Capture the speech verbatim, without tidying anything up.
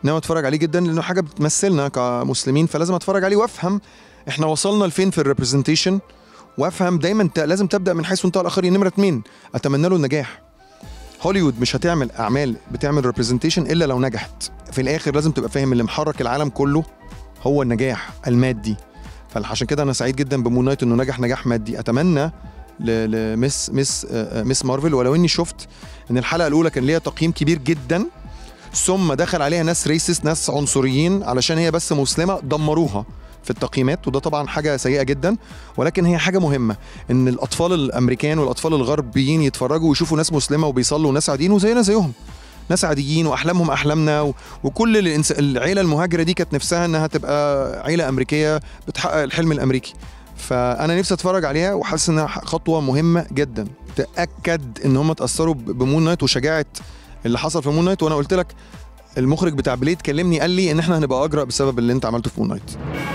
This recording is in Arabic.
ناوي اتفرج عليه جدا لانه حاجه بتمثلنا كمسلمين، فلازم اتفرج عليه وافهم احنا وصلنا لفين في الريبرزنتيشن، وافهم دايما لازم تبدا من حيث انتهى الاخرين. نمره اتنين، اتمنى له النجاح. هوليوود مش هتعمل اعمال بتعمل ريبرزنتيشن الا لو نجحت. في الاخر لازم تبقى فاهم اللي محرك العالم كله هو النجاح المادي. فعشان كده انا سعيد جدا بمون نايت انه نجح نجاح مادي. اتمنى لمس مس مس مارفل، ولو اني شفت ان الحلقه الاولى كان ليها تقييم كبير جدا، ثم دخل عليها ناس ريسس، ناس عنصريين علشان هي بس مسلمه، دمروها في التقييمات، وده طبعا حاجه سيئه جدا. ولكن هي حاجه مهمه ان الاطفال الامريكان والاطفال الغربيين يتفرجوا ويشوفوا ناس مسلمه وبيصلوا وناس عاديين وزينا زيهم، ناس عاديين واحلامهم احلامنا، و... وكل الإنس... العيله المهاجره دي كانت نفسها انها تبقى عيله امريكيه بتحقق الحلم الامريكي. فانا نفسي اتفرج عليها وحاسس انها خطوه مهمه جدا تاكد ان هم اتاثروا بمون نايت وشجاعه اللي حصل في مون نايت. وانا قلت لك المخرج بتاع بليد كلمني قال لي ان احنا هنبقى اجرأ بسبب اللي انت عملته في مون نايت.